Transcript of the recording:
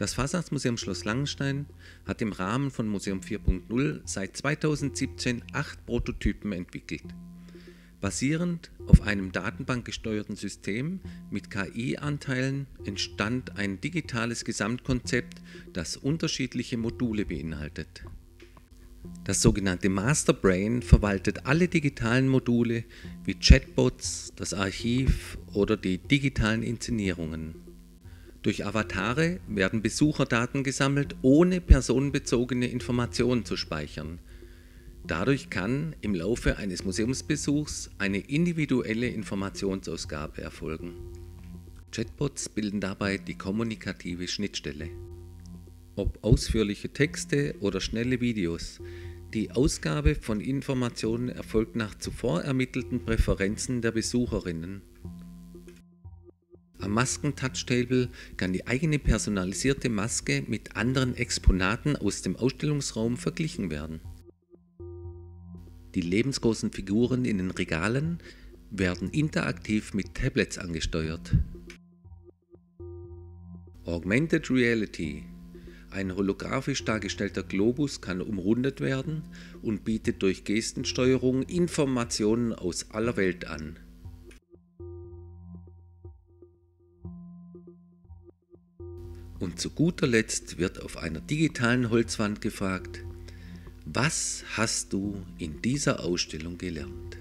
Das Fastnachtsmuseum Schloss Langenstein hat im Rahmen von Museum 4.0 seit 2017 8 Prototypen entwickelt. Basierend auf einem datenbankgesteuerten System mit KI-Anteilen entstand ein digitales Gesamtkonzept, das unterschiedliche Module beinhaltet. Das sogenannte Masterbrain verwaltet alle digitalen Module wie Chatbots, das Archiv oder die digitalen Inszenierungen. Durch Avatare werden Besucherdaten gesammelt, ohne personenbezogene Informationen zu speichern. Dadurch kann im Laufe eines Museumsbesuchs eine individuelle Informationsausgabe erfolgen. Chatbots bilden dabei die kommunikative Schnittstelle. Ob ausführliche Texte oder schnelle Videos, die Ausgabe von Informationen erfolgt nach zuvor ermittelten Präferenzen der Besucherinnen. Am Masken-Touchtable kann die eigene personalisierte Maske mit anderen Exponaten aus dem Ausstellungsraum verglichen werden. Die lebensgroßen Figuren in den Regalen werden interaktiv mit Tablets angesteuert. Augmented Reality. Ein holographisch dargestellter Globus kann umrundet werden und bietet durch Gestensteuerung Informationen aus aller Welt an. Und zu guter Letzt wird auf einer digitalen Holzwand gefragt: Was hast du in dieser Ausstellung gelernt?